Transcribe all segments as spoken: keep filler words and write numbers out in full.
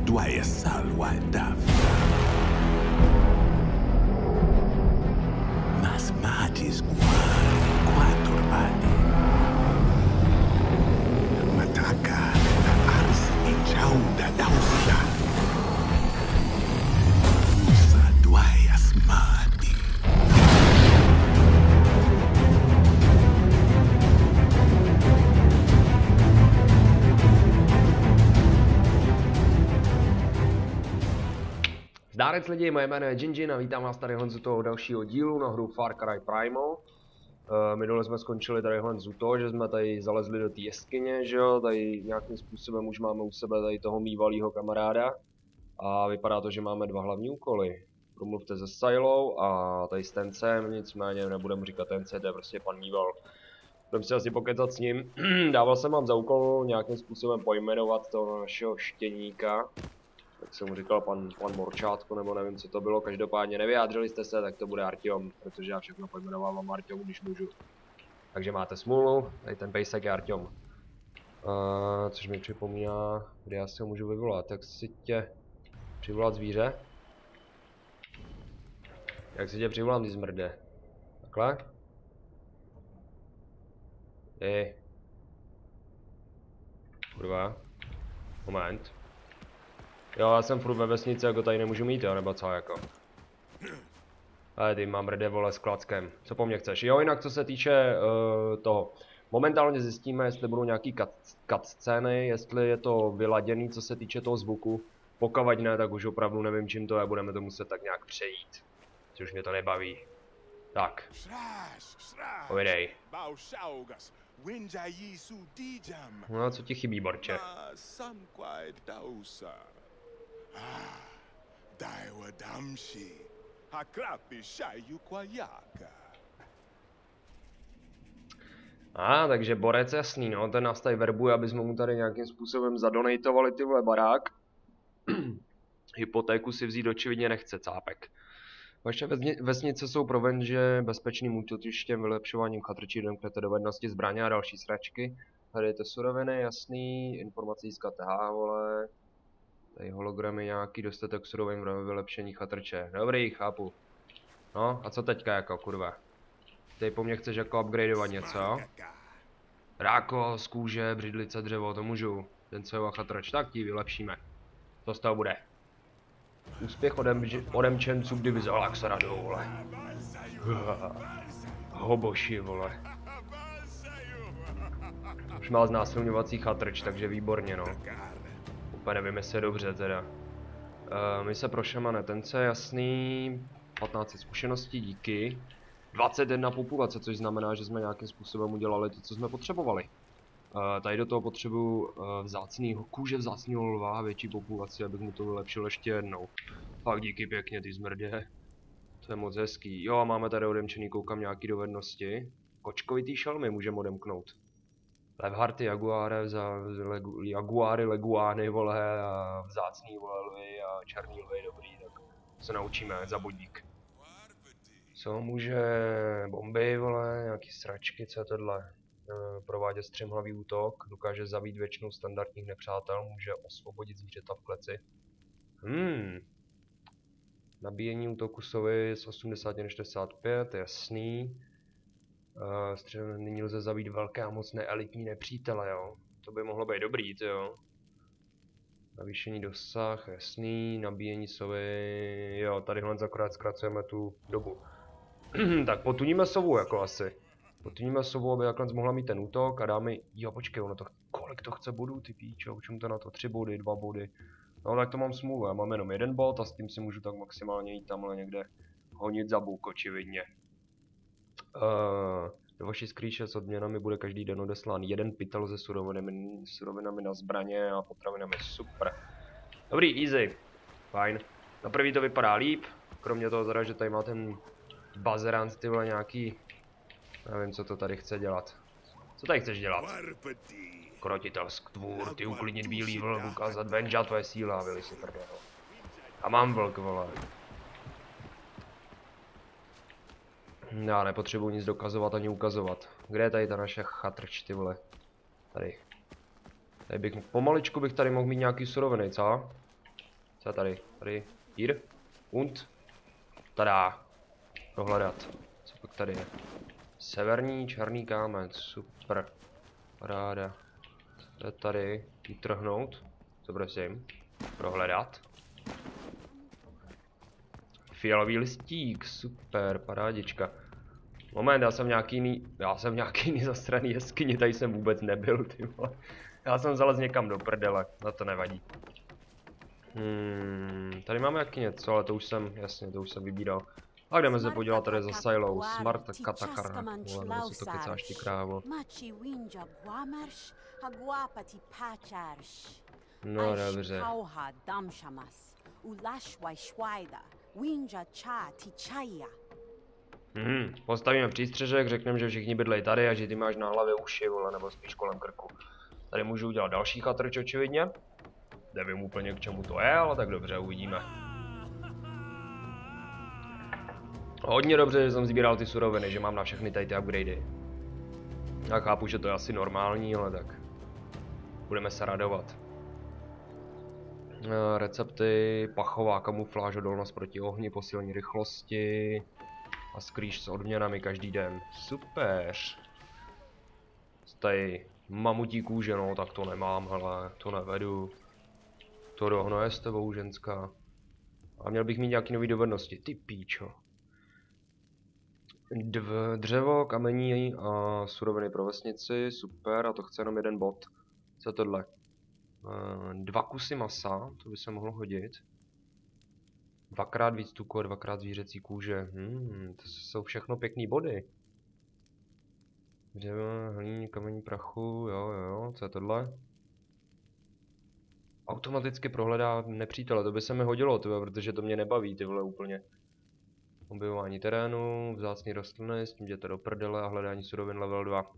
Dwyer Salwada. Mas matis quaturbani. Mataka ars injauda dausta. Musa Dwyer Smati. Zdárec lidi, moje jméno je Jinjin a vítám vás tady z toho dalšího dílu na hru Far Cry Primal. Uh, minule jsme skončili tady z toho, že jsme tady zalezli do té jeskyně, že jo, tady nějakým způsobem už máme u sebe tady toho mývalýho kamaráda. A vypadá to, že máme dva hlavní úkoly. Promluvte se Sylou a tady s Tencem, nicméně nebudeme říkat Tence, to je prostě pan mýval. Budeme si asi pokecat s ním. Dával jsem vám za úkol nějakým způsobem pojmenovat toho našeho štěníka. Tak jsem mu říkal pan, pan Morčátko, nebo nevím, co to bylo, každopádně nevyjádřili jste se, tak to bude Artyom, protože já všechno pojmenovávám Artyom, když můžu. Takže máte smůlu, tady ten pejsek je Artyom. Uh, což mi připomíná, kdy já si ho můžu vyvolat, tak si tě přivolat zvíře. Jak si tě přivolám, ty zmrde? Takhle? Ej. Kurva. Moment. Jo, já jsem furt ve vesnici, jako tady nemůžu mít, jo, nebo co, jako. Ale ty mám rde, vole, s klackem. Co po mně chceš? Jo, jinak co se týče uh, toho. Momentálně zjistíme, jestli budou nějaký cut, cut scény, jestli je to vyladěný, co se týče toho zvuku. Pokud ne, tak už opravdu nevím, čím to je, budeme to muset tak nějak přejít. Což mě to nebaví. Tak. Povidej. No, co ti chybí, borče? A, ah, takže borec jasný, no, ten nás tady verbuje, aby jsme mu tady nějakým způsobem zadonejtovali tyhle barák. Hypotéku si vzít očividně nechce, cápek. Vaše vesnice jsou pro venže bezpečným útočištěm, vylepšováním chatrčí, domknete dovednosti, zbraně a další sračky. Hledejte suroviny, jasný, informace získáte, ha, vole. Tady hologramy nějaký, dostatek surovin pro vylepšení chatrče. Dobrý, chápu. No, a co teďka jako, kurva? Ty po mně chceš jako upgradeovat něco? Ráko, z kůže, břidlice, dřevo, to můžu. Ten co je chatrč, tak ti vylepšíme. To z toho bude. Úspěch odem, odemčenců divize Alaxaradu, vole. Hoboši, vole. Už má znásilňovací chatrč, takže výborně, no. Úplně nevím, jestli je dobře, teda. Uh, my se pro šamane Tence, jasný. patnáct zkušeností, díky. dvacet jedna populace, což znamená, že jsme nějakým způsobem udělali to, co jsme potřebovali. Uh, tady do toho potřebuji uh, vzácnýho kůže, vzácnýho lva, větší populaci, abych mu to vylepšil ještě jednou. Fakt díky pěkně, ty zmrdě. To je moc hezký. Jo, a máme tady odemčený, koukám, nějaký dovednosti. Kočkovitý šelmy můžeme odemknout. Levharty, jaguáry, legu, jaguáry, leguány, vole, a vzácný, vole, lvy a černý lvy, dobrý, tak se naučíme za bodík. Co může bomby, vole, nějaký sračky, co je tohle? Provádět střemhlavý útok, dokáže zabít většinu standardních nepřátel, může osvobodit zvířata v kleci. Hmm. Nabíjení útoku sovy z osmdesát na šedesát pět, jasný. Uh, střem, nyní lze zabít velké a mocné elitní nepřítele, jo. To by mohlo být dobrý, jo. Navýšení dosah, jasný. Nabíjení sovy, jo, tadyhle akorát zkracujeme tu dobu. Tak potuníme sovu, jako asi. Potuníme sovu, aby takhle mohla mít ten útok a dáme, jo počkej, ono to, kolik to chce bodů, ty píčo, čemu to na to, tři body, dva body. No tak to mám smůlu, já mám jenom jeden bod a s tím si můžu tak maximálně jít tamhle někde honit za bůk, očividně. Uh, do vaší skrýše s odměnami bude každý den odeslán jeden pytel se surovinami, surovinami na zbraně a potravinami, super. Dobrý, easy, fajn. Na prvý to vypadá líp, kromě toho teda, že tady má ten bazerant, ty vole nějaký, nevím, co to tady chce dělat. Co tady chceš dělat? Krotitel stvůr, ty uklidnit bílý vlk, ukázat venža, tvoje síla, vyli si tvrdého. A mám vlk, vole. Já nepotřebuji nic dokazovat ani ukazovat. Kde je tady ta naše chatrč, ty vole? Tady. Tady bych, pomaličku bych tady mohl mít nějaký suroviny, co? Co je tady? Tady. Hier. Und. Tada. Prohledat. Co pak tady je? Severní černý kámen. Super. Paráda. Co je tady? Utrhnout. Co prosím? Prohledat. Fialový listík. Super. Parádička. Moment, já jsem nějaký jiný, já jsem nějaký jiný zasraný jeskyni, tady jsem vůbec nebyl, ty vole. Já jsem zalez někam do prdele, na to nevadí. Hmm, tady máme jaký něco, ale to už jsem, jasně, to už jsem vybíral. A jdeme se podívat tady za Silou, Smart Katakar, vole, nebo si to kecáš ty krávo. No dobře. Hmm, postavíme přístřežek, řekneme, že všichni bydlejí tady a že ty máš na hlavě uši, vole, nebo spíš kolem krku. Tady můžu udělat další chatrč očividně. Nevím úplně k čemu to je, ale tak dobře, uvidíme. Hodně dobře, že jsem sbíral ty suroviny, že mám na všechny tady ty upgradey. Já chápu, že to je asi normální, ale tak. Budeme se radovat. Recepty, pachová kamufláž, odolnost proti ohni, posílení rychlosti. A skrýš s odměnami každý den. Super. Tady mamutí kůže, no tak to nemám, hele, to nevedu. To dohnoje s tebou, ženská. A měl bych mít nějaký nový dovednosti, ty píčo. Dv, dřevo, kamení a suroviny pro vesnici, super, a to chce jenom jeden bod. Co je tohle? Dva kusy masa, to by se mohlo hodit. Dvakrát víc tuku a dvakrát zvířecí kůže. Hmm, to jsou všechno pěkný body. Dřevo, hlíní, kamení, prachu, jo, jo, jo, co je tohle? Automaticky prohledá nepřítele, to by se mi hodilo, tyhle, protože to mě nebaví, ty vole, úplně. Objevování terénu, vzácný rostliny, s tím jděte do prdele a hledání surovin level dva.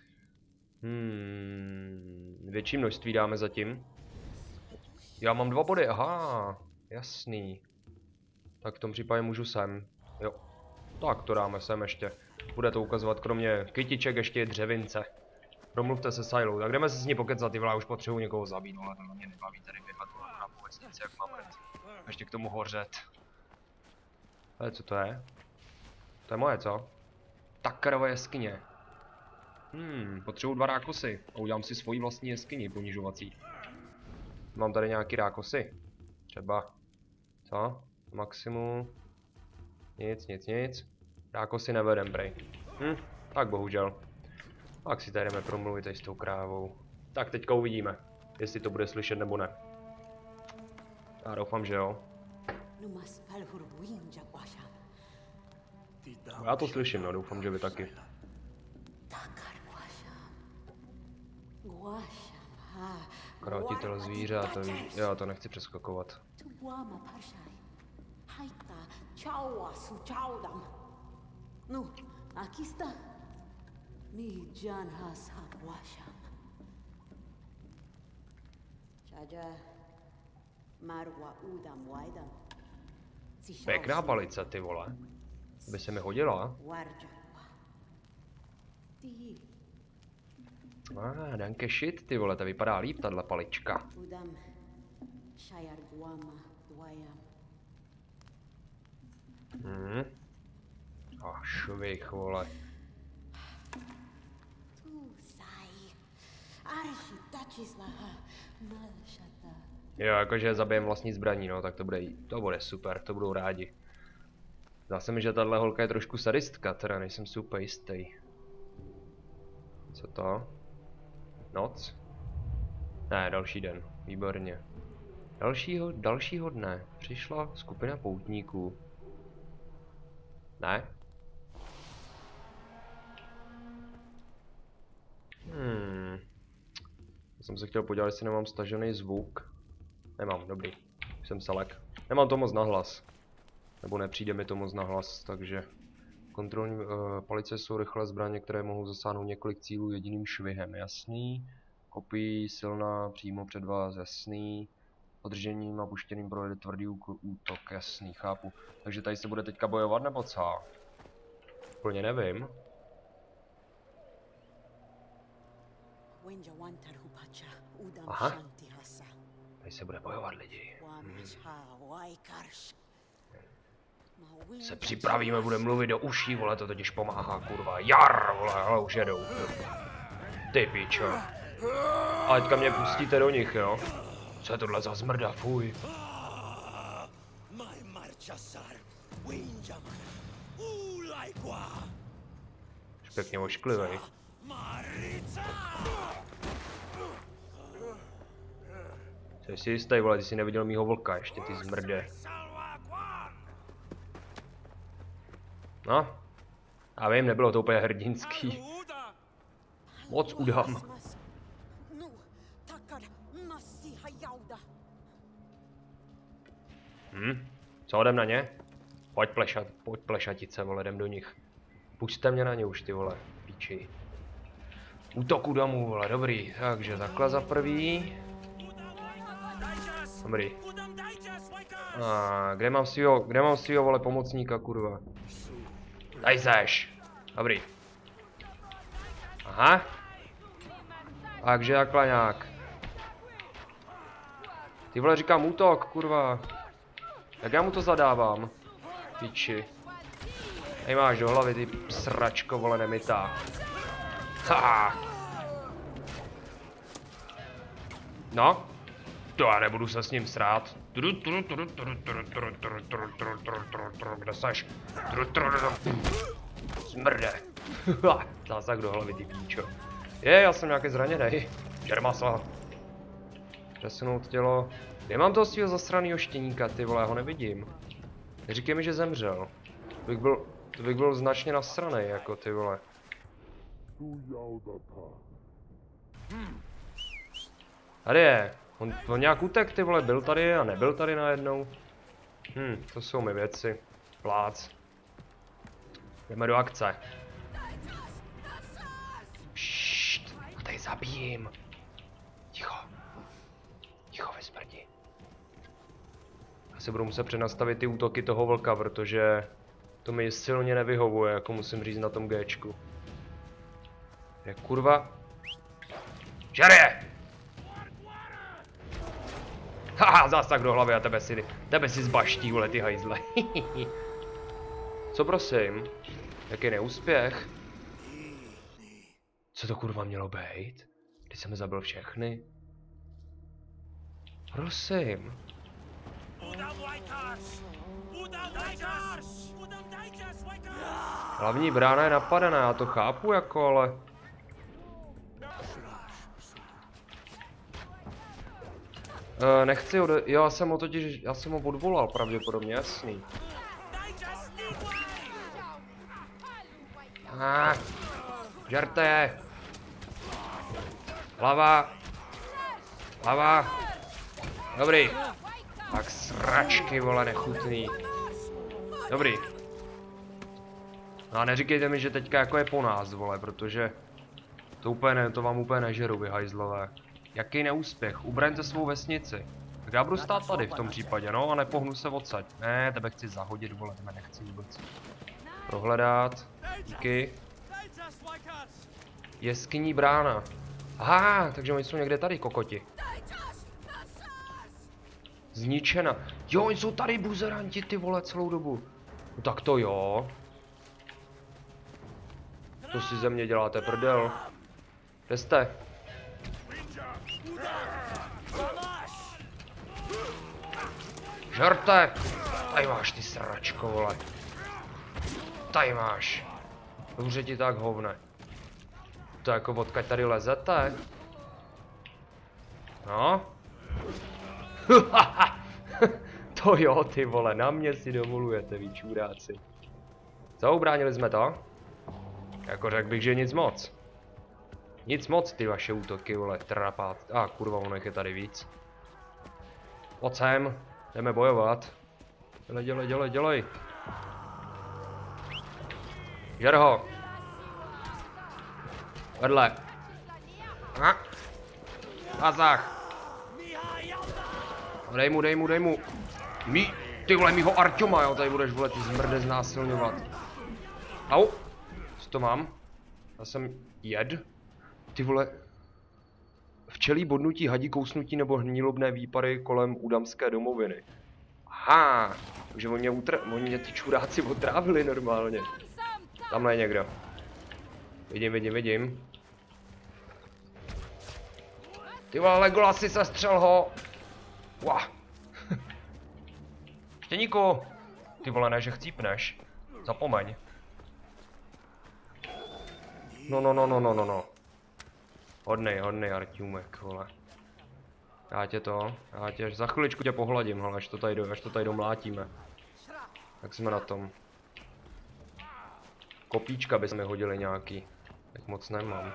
Hmm, větší množství dáme zatím. Já mám dva body, aha, jasný. Tak v tom případě můžu sem, jo. Tak to dáme sem ještě. Bude to ukazovat kromě kytiček ještě dřevince. Promluvte se Silou, tak jdeme se s ní pokecat, ty vole, já už potřebuji někoho zabít, ale to mě nebaví tady běhat na vesnici, jak mám jet. Ještě k tomu hořet. Ale co to je? To je moje, co? Takarova jeskyně. Hmm, potřebuji dva rákosy a udělám si svoji vlastní jeskyni ponižovací. Mám tady nějaký rákosy. Třeba. Co? Maximum. Nic, nic, nic. Rákosy nevedem, prej. Hm, tak bohužel. Tak si tady jdeme promluvit tady s tou krávou. Tak teďka uvidíme, jestli to bude slyšet nebo ne. Já doufám, že jo. Já to slyším, no, doufám, že vy taky. Krátitel zvířat, já to nechci přeskakovat. Pěkná palice, ty vole. By se mi hodila. Ah, danke shit, ty vole, to vypadá líp, tahle palička. Hmm. A švih, vole. Jo, jakože zabijem vlastní zbraní, no, tak to bude, to bude super, to budou rádi. Zdá se mi, že tahle holka je trošku sadistka, teda nejsem si úplně jistý. Co to? Noc? Ne, další den, výborně. Dalšího, dalšího dne přišla skupina poutníků. Ne? Hmm. Já jsem se chtěl podívat, jestli nemám stažený zvuk. Nemám, dobrý. Jsem selek. Nemám to moc nahlas. Nebo nepřijde mi to moc nahlas, takže... Kontrolní uh, palice jsou rychlé zbraně, které mohou zasáhnout několik cílů jediným švihem, jasný. Kopí silná přímo před vás, jasný. Podržením a puštěným projede tvrdý útok, jasný, chápu. Takže tady se bude teďka bojovat, nebo co? Úplně nevím. Aha. Tady se bude bojovat, lidi. Hmm. Se připravíme, budeme mluvit do uší, vole, to totiž pomáhá, kurva. Jar, vole, ale už jedou. Ty pičo. A teďka mě pustíte do nich, jo? Co je tohle za zmrda, fuj. Už pěkně ošklivej. Jsi si jistý, vole, ty jsi neviděl mýho vlka ještě, ty zmrde. No, já vím, nebylo to úplně hrdinský. Moc udám. Hm, co jdem na ně? Pojď plešat, pojď plešatice, vole, jdem do nich. Pusťte mě na ně už, ty vole, píči. Útoku domů, vole, dobrý. Takže takhle za prvý. Dobrý. A kde mám svýho, kde mám svýho, vole, pomocníka, kurva? Tady seš. Dobrý. Aha. Takže takhle nějak. Ty vole, říkám útok, kurva. Jak já mu to zadávám? Piči. Hej, máš do hlavy, ty sračko, vole, nemitá. Ha. No. To já nebudu se s ním srát. Kde seš? Smrde. Zásah do hlavy, ty píčo. Je, já jsem nějaký zraněnej. Žermasa. Přesunout tělo. Kde mám toho svýho zasranýho štěníka, ty vole, já ho nevidím. Neříkej mi, že zemřel. To bych byl, to bych byl značně nasranej, jako ty vole. Tady je. On, on nějak utek, ty vole, byl tady a nebyl tady najednou. Hm, to jsou mi věci. Plác. Jdeme do akce. Ššt, a tady zabijím. Ticho. Ticho, ve smrti. Já si budu muset přenastavit ty útoky toho vlka, protože to mi silně nevyhovuje, jako musím říct na tom Gčku. Je kurva. Žere! Haha, zásah do hlavy a tebe si, tebe si zbaští, vole, ty hajzle. Co prosím? Jaký neúspěch? Co to kurva mělo být? Když jsem zabil všechny? Prosím. Hlavní brána je napadená, já to chápu jako, ale... Uh, nechci ho, jo, já jsem ho totiž, já jsem ho odvolal pravděpodobně, jasný. Ah, žerte! Hlava! Hlava! Dobrý. Tak sračky, vole, nechutný. Dobrý. No a neříkejte mi, že teďka jako je po nás, vole, protože to úplně ne, to vám úplně nežeru, vy hajzlové. Jaký neúspěch, ubraňte svou vesnici. Tak já budu stát tady v tom případě, no, a nepohnu se odsaď. Ne, tebe chci zahodit, vole, tebe nechci vůbec. Prohledat, díky. Jeskyní brána. Aha, takže oni jsou někde tady, kokoti. Zničena. Jo, oni jsou tady buzeranti, ty vole, celou dobu. No tak to jo. To si ze mě děláte prdel. Kde jste? Žerte! Tady máš, ty sračko, vole. Tady máš. Dobře ti tak, hovne. To jako odkud tady lezete? No? To jo, ty vole, na mě si dovolujete, vy čuráci. Co, ubránili jsme to? Jako řekl bych, že nic moc. Nic moc, ty vaše útoky, vole, trapát. A ah, kurva, ono je tady víc. Pojď sem, jdeme bojovat. Dělej, dělej, dělej, dělej. Žer ho. Vedle. Aha. Azách. Dej mu, dej mu, dej mu. Mí, ty vole, mýho Arťoma, jo, tady budeš, vole, ty zmrde znásilňovat. Au. Co to mám? Já jsem jed. Ty vole. Včelí bodnutí, hadí kousnutí nebo hnílobné výpary kolem udamské domoviny. Aha, takže oni mě, utr... oni mě ty čuráci otrávili normálně. Tamhle je někdo. Vidím, vidím, vidím. Ty vole, Legolasi, sestřel ho! Wah. Štěníku! Ty vole, ne, že chcípneš. Zapomeň. No, no, no, no, no, no, no. Hodnej, hodnej Artjumek, vole. Já tě to, já tě, za chviličku tě pohladím, hele, až to tady, do, až to tady domlátíme. Tak jsme na tom. Kopíčka by se mi hodili nějaký. Tak moc nemám.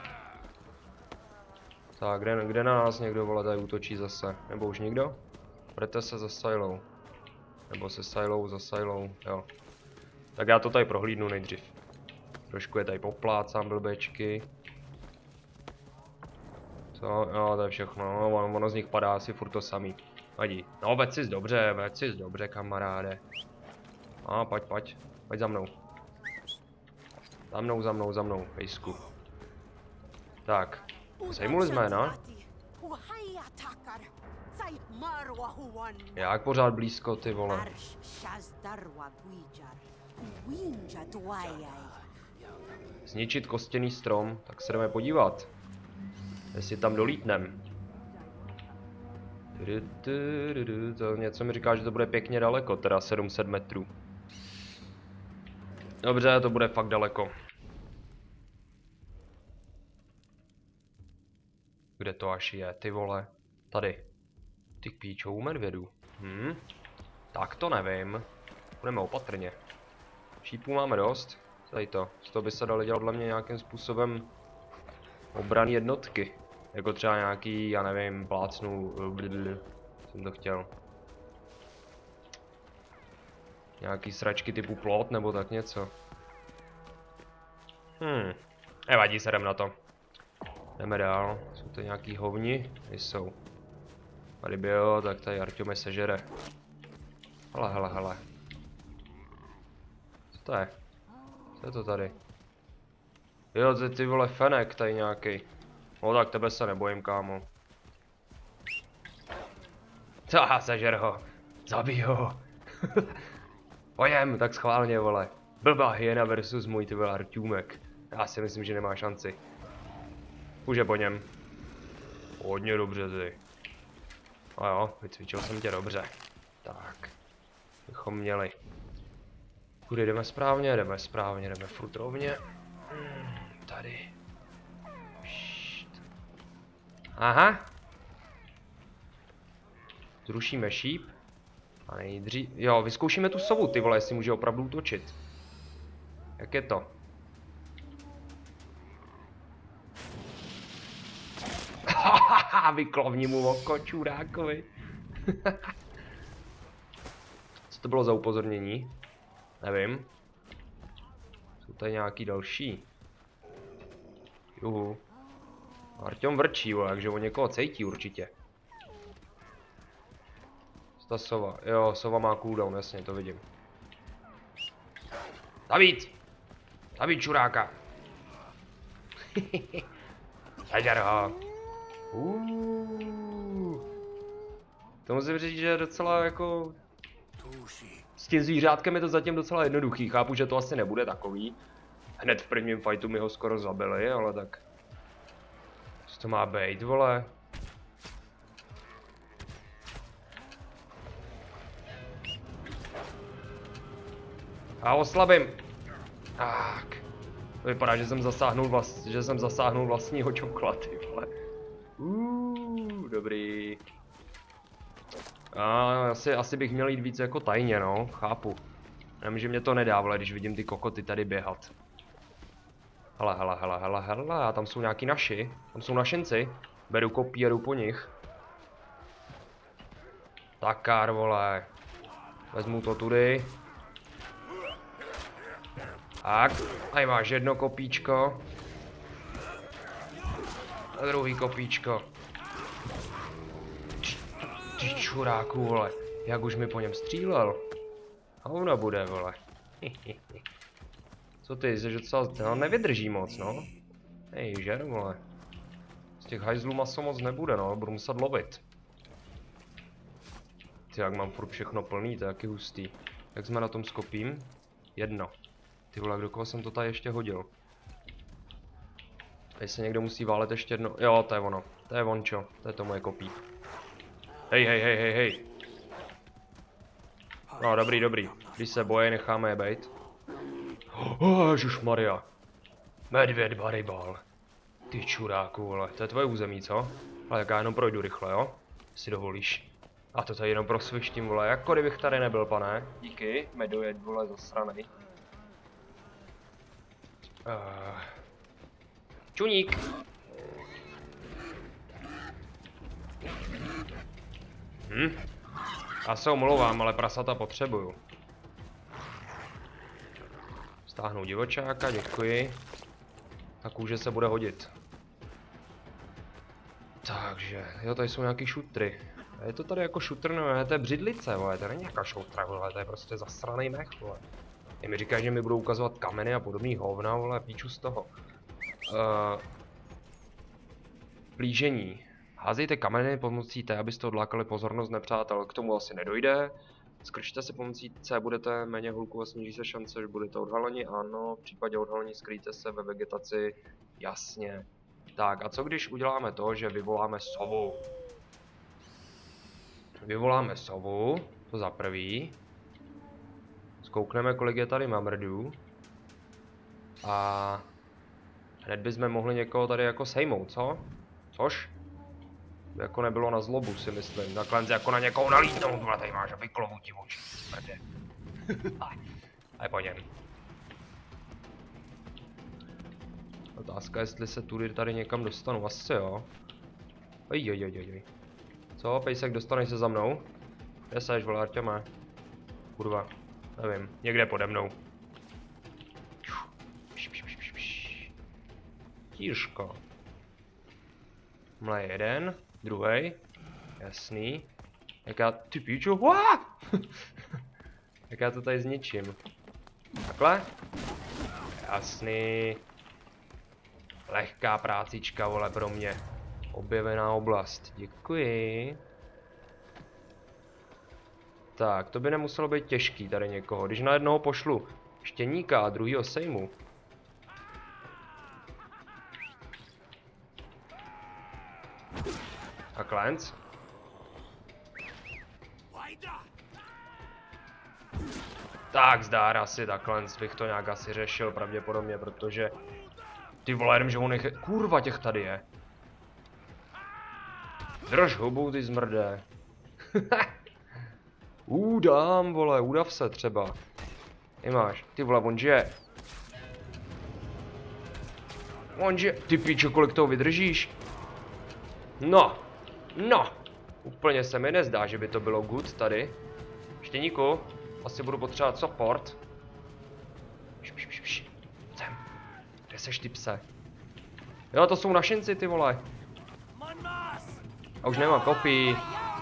Tak, kde, kde na nás někdo, vole, tady útočí zase? Nebo už nikdo? Prete se za Silou. Nebo se Silou, za Silou, jo. Tak já to tady prohlídnu nejdřív. Trošku je tady poplácám blbečky. Co? Jo, to je všechno, no, ono, ono z nich padá asi furt to samý. Vadí. No, veď sis dobře, veď sis dobře, kamaráde. A, pojď, pojď, pojď za mnou. Za mnou, za mnou, za mnou, pejsku. Tak, sejmuli jsme, no? Jak pořád blízko, ty vole. Zničit kostěný strom, tak se jdeme podívat. Jestli tam dolítnem. To něco mi říká, že to bude pěkně daleko, teda sedm set metrů. Dobře, to bude fakt daleko. Kde to až je, ty vole? Tady. Ty k píčou u medvědů. Hm? Tak to nevím. Budeme opatrně. Šípů máme dost. Tady to. Z toho by se dalo dělat dle mě nějakým způsobem obranné jednotky. Jako třeba nějaký, já nevím, plácnu, blablabla, jsem to chtěl. Nějaký sračky typu plot nebo tak něco. Hm, nevadí, se jdem na to. Jdeme dál, jsou to nějaký hovni? Jsou. A kdyby jo, tak tady Arťome sežere. Hele, hele, hele. Co to je? Co je to tady? Jo, ty, ty vole fenek tady nějaký. No tak tebe se nebojím, kámo. Co, sežer ho. Zabij ho. Pojem, tak schválně, vole. Blbá hyena versus můj, ty vole, Artjumek. Já si myslím, že nemá šanci. Už je po něm. Hodně dobře, ty. A jo, vycvičil jsem tě dobře. Tak. Bychom měli. Kudy jdeme správně, jdeme správně, jdeme furt rovně. Hmm, tady. Pšt. Aha. Zrušíme šíp. A nejdřív... Jo, vyzkoušíme tu sovu, ty vole, jestli může opravdu útočit. Jak je to? Hahaha, vyklovni mu oko, čurákovi. Co to bylo za upozornění? Nevím. Jsou tady nějaký další. Juhu. Arťom vrčí, vole, takže on někoho cejtí určitě. Ta sova. Jo, sova má cooldown, jasně, to vidím. Zabít! Zabít čuráka! Sežer ho! Uuuu. To musím říct, že je docela jako... S tím zvířátkem je to zatím docela jednoduchý, chápu, že to asi nebude takový. Hned v prvním fightu mi ho skoro zabili, ale tak... Co to má být, vole? A oslabím. Tak. To vypadá, že jsem zasáhnul, vlast, že jsem zasáhnul vlastního čokla, ty vole. Uuu, dobrý. A asi, asi bych měl jít víc jako tajně, no, chápu. Nevím, že mě to nedá, vole, když vidím ty kokoty tady běhat. Hele, hele, hele, hele, hele, a tam jsou nějaký naši. Tam jsou našinci. Beru kopí a jdu po nich. Takár, vole. Vezmu to tudy. Tak, tady máš jedno kopíčko. A druhý kopíčko. Ty čuráku, vole. Jak už mi po něm střílel. A ono bude, vole. Co ty, že docela no, nevydrží moc, no. Hej, žer, vole. Těch hajzlů maso moc nebude, no, budu muset lovit. Ty, jak mám furt všechno plný, to je jaký hustý. Jak jsme na tom s kopím? Jedno. Ty vole, do koho jsem to tady ještě hodil? Tady se někdo musí válet ještě jedno. Jo, to je ono. To je vončo. To je to moje kopí. Hej, hej, hej, hej, hej. No, dobrý, dobrý. Když se boje, necháme je bejt. Oh, ježišmarja. Medvěd baribal. Ty čuráku, vole. To je tvoje území, co? Ale tak já jenom projdu rychle, jo? Si dovolíš. A to tady jenom prosvištím, vole. Jako kdybych tady nebyl, pane. Díky. Medvěd, vole, zasranej. Uh. Čuník. Hm. Já se omlouvám, ale prasata potřebuju. Stáhnu divočáka, děkuji. Ta kůže se bude hodit. Takže, jo, tady jsou nějaký šutry. A je to tady jako šutr, no, to je břidlice, vole, to není nějaká šutra, vole, to je prostě zasranej mech, vole. Je mi říkají, že mi budou ukazovat kameny a podobný hovna, vole, píču z toho. Uh, plížení. Házejte kameny pomocí T, abyste odlákali pozornost nepřátel. K tomu asi nedojde. Skrčte se pomocí C, budete méně hluku a sníží se šance, že budete odhaleni. Ano, v případě odhalení skrýjte se ve vegetaci. Jasně. Tak, a co když uděláme to, že vyvoláme sovu? Vyvoláme sovu, to za prvý. Zkoukneme, kolik je tady mamrdů. A hned bychom mohli někoho tady jako sejmout, co? Což? Jako nebylo na zlobu, si myslím. Takhle jako na někoho nalítnout, vole, tady máš a vyklovu ti oči, smrdě. A je po něm. Otázka, jestli se tudy tady někam dostanu, asi jo. Ojojojojoj. Co, pejsek, dostaneš se za mnou? Kde seš, vole, Artěme? Kurva, nevím, někde pode mnou. Tížko. Mle jeden, druhý, jasný. Jak já, ty píču, jak já to tady zničím. Takhle? Jasný. Lehká prácička, vole, pro mě. Objevená oblast, děkuji. Tak, to by nemuselo být těžký tady někoho. Když na jednoho pošlu štěníka a druhýho sejmu. A klenc. Tak zdár asi takhle bych to nějak asi řešil pravděpodobně, protože ty vole, jenom že on je... Kurva, těch tady je. Drž hubu, ty zmrdé. Údám, vole, údav se třeba. Nemáš, ty vole, on žije. On žije. Ty píčo, kolik toho vydržíš? No, no. Úplně se mi nezdá, že by to bylo good tady. Štěníku, asi budu potřebovat support. Sem. Kde seš, ty pse? Jo, to jsou našinci, ty vole. A už nemám kopí.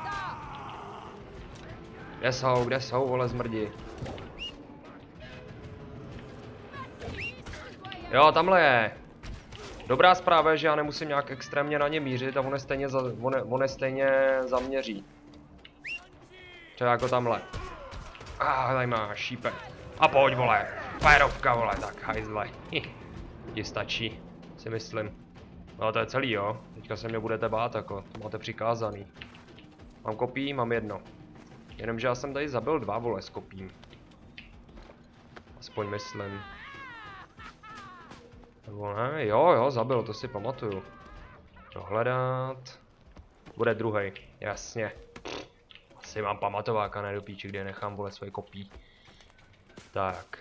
Kde jsou, kde jsou, vole, zmrdi? Jo, tamhle je. Dobrá zpráva je, že já nemusím nějak extrémně na ně mířit a on je stejně, za, on je, on je stejně zaměří. Třeba jako tamhle. Ah, tady má šípek. A pojď, vole. Férovka, vole, tak hajzle. Ti stačí, si myslím. No to je celý, jo. Teďka se mě budete bát, jako, to máte přikázaný. Mám kopí, mám jedno. Jenomže já jsem tady zabil dva, vole, s kopím. Aspoň myslím. Nebo ne, jo, jo, zabil, to si pamatuju. Dohledat. Bude druhý, jasně. Asi mám pamatováka, ne do píči, kde nechám, vole, svoje kopí. Tak.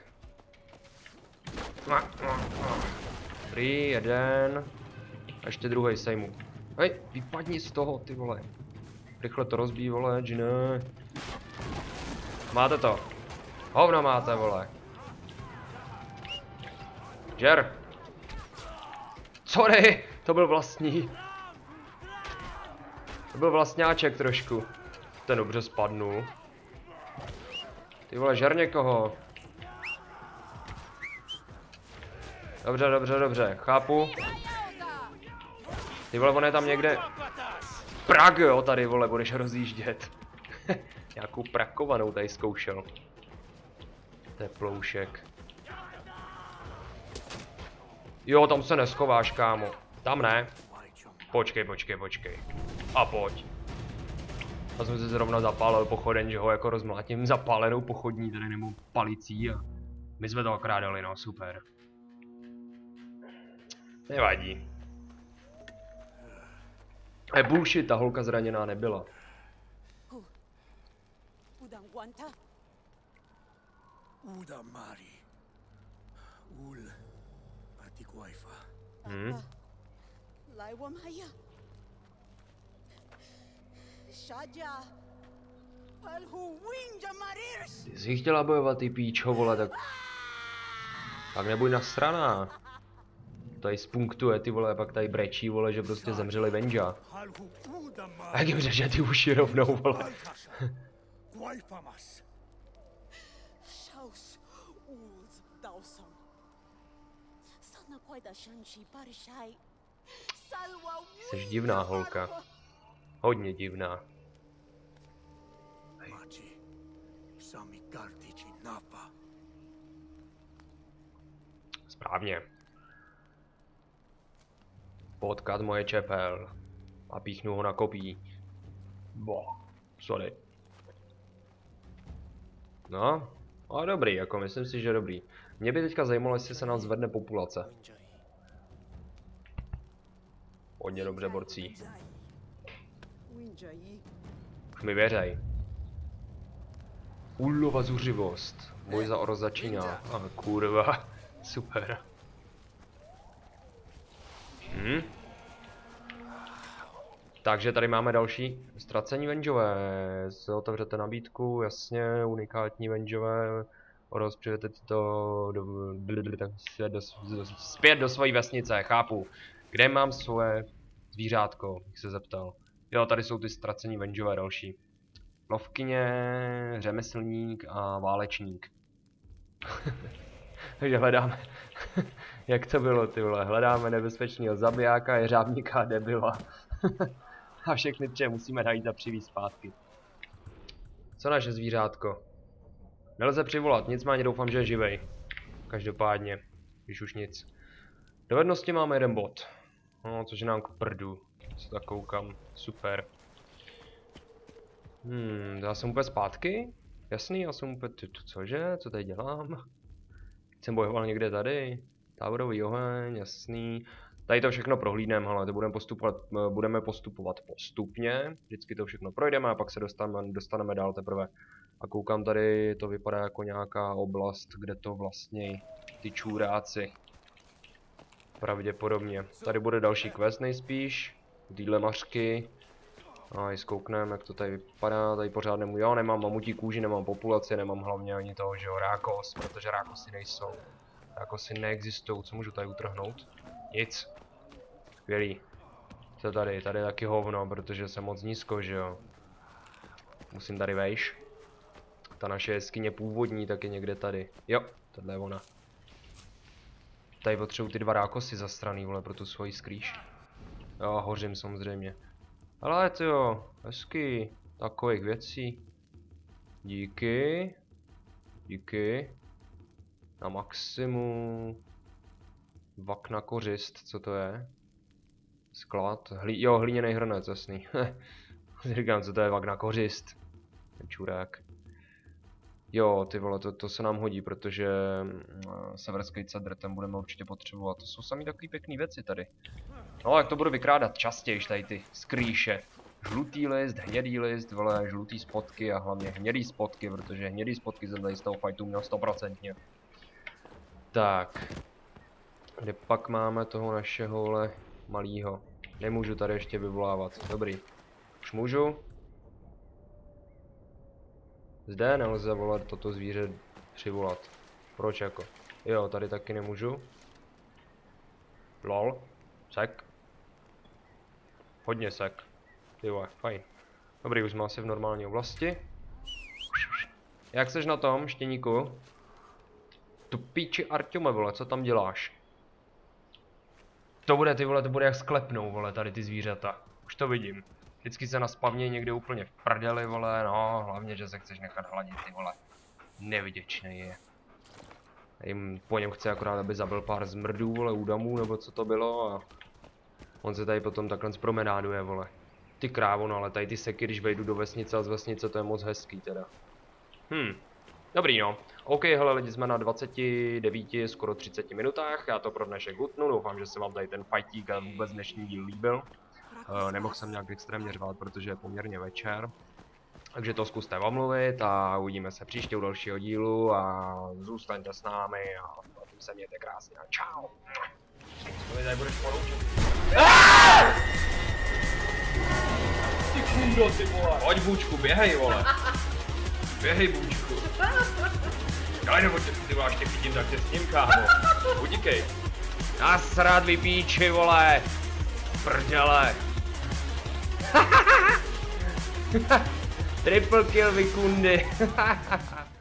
Dobrý, jeden. A ještě druhý sejmu. Hej, vypadni z toho, ty vole. Rychle to rozbí, vole, že ne. Máte to. Hovno máte, vole. Žer. Sorry, to byl vlastní. To byl vlastňáček trošku. Ten dobře spadnul. Ty vole, žer někoho. Dobře, dobře, dobře, chápu. Ty vole, on je tam někde... Prag, jo, tady, vole, budeš rozjíždět. Nějakou prakovanou tady zkoušel. Teploušek. Jo, tam se neschováš, kámo. Tam ne. Počkej, počkej, počkej. A pojď. Já jsem se zrovna zapálil pochoden, že ho jako rozmlátím zapálenou pochodní, tady nebo palicí a my jsme to akorát dali, no, super. Nevadí. E bullshit, ta holka zraněná nebyla. Hmm? Ty jsi chtěla bojovat, ty píčo, vole, tak... Tak nebuď nasraná. Tady spunktuje, ty vole, pak tady brečí, vole, že prostě zemřeli Venja. A jak jim řeže ty uši rovnou, vole. Jsi divná holka. Hodně divná. Správně. Potkat moje čepel. A píchnu ho na kopí. Bo, sorry. No, ale dobrý, jako myslím si, že dobrý. Mě by teďka zajímalo, jestli se nám zvedne populace. Hodně dobře, borcí. Už mi věřej. Úlova zuřivost. Boj za oro začíná. A kurva. Super. Hm? Takže tady máme další ztracení Venjové. Si otevřete nabídku, jasně, unikátní Venjové. Rozpřijete to do, do, do, do, zpět do své vesnice, chápu. Kde mám svoje zvířátko, bych se zeptal. Jo, tady jsou ty ztracení Venjové další. Lovkyně, řemeslník a válečník. Takže hledáme, jak to bylo, ty vole, hledáme nebezpečného zabijáka, jeřábníka a debila. A všechny tři musíme najít a přivízt zpátky. Co naše zvířátko? Nelze přivolat, nicméně doufám, že je živej. Každopádně, když už nic. Dovednosti máme jeden bod. No, což je nám k prdu. Co tak koukám, super. Hmm, já jsem úplně zpátky? Jasný, já jsem úplně, cože, co tady dělám? Jsem bojoval někde tady, táborový oheň, jasný. Tady to všechno prohlídneme, ale to budeme postupovat, budeme postupovat postupně. Vždycky to všechno projdeme a pak se dostaneme, dostaneme dál teprve. A koukám tady, to vypadá jako nějaká oblast, kde to vlastně ty čůráci. Pravděpodobně. Tady bude další quest nejspíš. Týhle mařky. A i zkoukneme, jak to tady vypadá. Tady pořád nemůžu. Jo, nemám mamutí kůži, nemám populaci, nemám hlavně ani toho, že jo, rákos, protože rákosy nejsou. Rákosy neexistují. Co můžu tady utrhnout? Nic. Skvělý. Co tady? Tady je taky hovno, protože jsem moc nízko, že jo. Musím tady vejš. Ta naše jeskyně původní tak je někde tady. Jo, tohle je ona. Tady potřebuji ty dva rákosy zastraný, vole, pro tu svoji skrýš. Jo, hořím samozřejmě. Ale to jo, hezky. Takových věcí. Díky. Díky. Na maximu. Vak na kořist, co to je? Sklad. Hlí, jo, hlíněný hrnec, jasný. Říkám, co to je vak na kořist. Ten čurák. Jo, ty vole, to, to se nám hodí, protože uh, severský cedr, ten budeme určitě potřebovat. To jsou samý takový pěkný věci tady. No, jak to budu vykrádat častěji, tady ty skrýše. Žlutý list, hnědý list, vole, žlutý spotky a hlavně hnědý spotky, protože hnědý spotky jsem tady z toho fightu měl stoprocentně. Tak. Kde pak máme toho našeho, vole, malýho? Nemůžu tady ještě vyvolávat, dobrý. Už můžu? Zde nelze volat toto zvíře přivolat. Proč jako? Jo, tady taky nemůžu. Lol. Sek. Hodně sek. Ty vole, fajn. Dobrý, už jsme asi v normální oblasti. Jak seš na tom, štěníku? Tu píči Arťome, vole, co tam děláš? To bude, ty vole, to bude jak sklepnou, vole, tady ty zvířata. Už to vidím. Vždycky se naspavně někde úplně v prdeli, vole, no, hlavně, že se chceš nechat hladit, ty vole. Nevděčnej je. Jim po něm chce akorát, aby zabil pár zmrdů, vole, údamů, nebo co to bylo a... On se tady potom takhle zpromenáduje, vole. Ty krávo, no, ale tady ty seky, když vejdu do vesnice a z vesnice, to je moc hezký, teda. Hm. Dobrý, no. OK, hele lidi, jsme na dvaceti devíti, skoro třiceti minutách, já to pro dnešek hutnu, doufám, že se vám tady ten fightík a vůbec dnešní díl líbil. Uh, nemohl jsem nějak extrémně řvát, protože je poměrně večer. Takže to zkuste omluvit a uvidíme se příště u dalšího dílu a zůstaňte s námi a tím se mějte krásně a čau. Co mi tady budeš poroučet? Ty kundo, ty vole. Pojď Bůčku, běhej, vole. Běhej, Bůčku. Daj nebo tě, ty vole, až tě chytím, tak tě s ním, kámo. Utíkej. Nasrát vy píči, vole. Prdele. Triple kill, vy kundy.